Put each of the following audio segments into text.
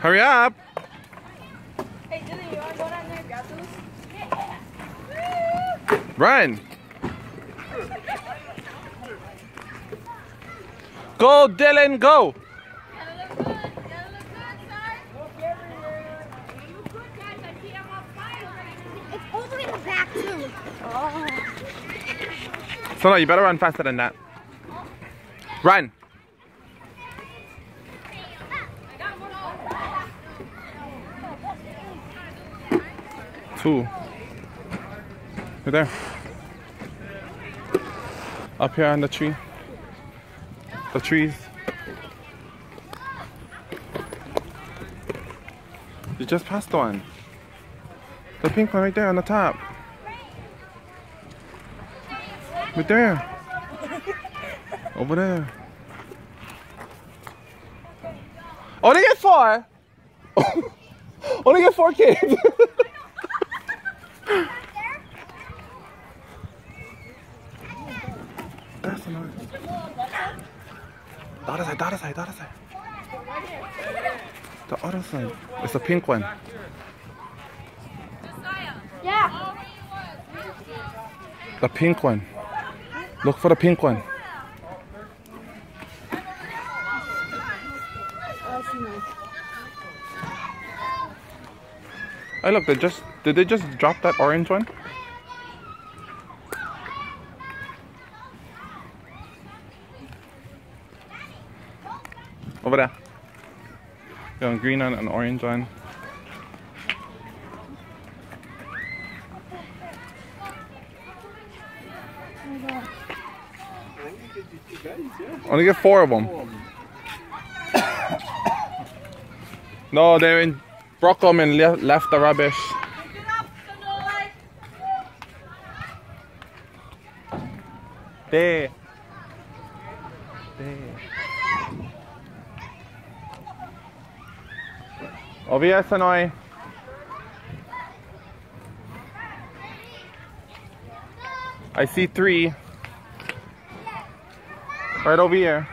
Hurry up. Hey, Dylan, you want to go down there and grab those? Run. Go, Dylan, go. It's all the way in the back too. Oh. So no, you better run faster than that. Run. Two. Right there. Up here on the tree. The trees. You just passed one. The pink one right there on the top. Right there. Over there. Only get 4. Only get 4 kids. That's annoying. The other side, the other side, the other side. The other side. It's the pink one. Yeah. The pink one. Look for the pink one. Hey, look, did they just drop that orange one? Over there. Got a green one and an orange one. Only get 4 of them. No, they broke them and left the rubbish. There. There. Over here, Sanoy. I see 3. Right over here.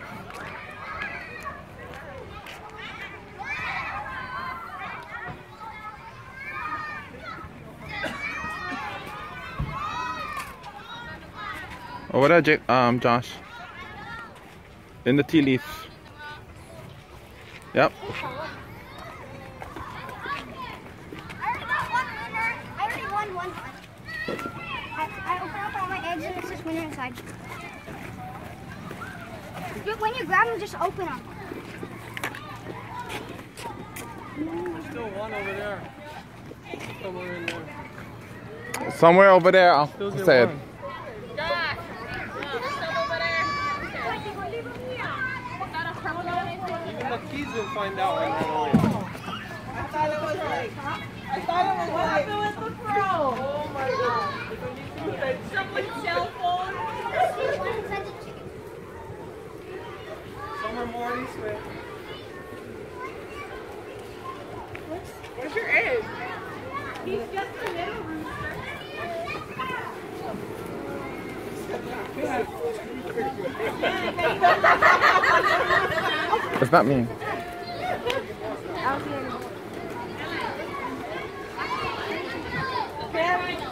Over there, Josh. In the tea leaf. Yep. I already won one. I opened up all my eggs and it's just winner inside. When you grab them, just open them. There's still one over there. Somewhere in there. Somewhere over there, I'll say it. Even the kids will find out when they're away. I thought it was what happened with the pro? Oh my god. Someone's cell phone. Some are more this way. Where's your egg? He's just a little rooster. It's not me. I'll see you.